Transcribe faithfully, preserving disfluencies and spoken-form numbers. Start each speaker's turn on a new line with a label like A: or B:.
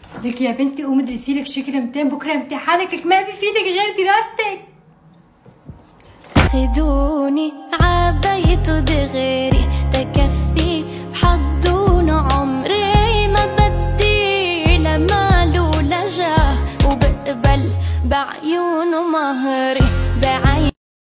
A: لك يا بنتي قومي ادرسي لك شي كلمتين، بكره امتحانك ما بفيدك غير دراستك.
B: خدوني عبيت دغيري تكفي بحضون عمري، ما بدي لا مال ولا جاه، وبقبل بعيونه مهري.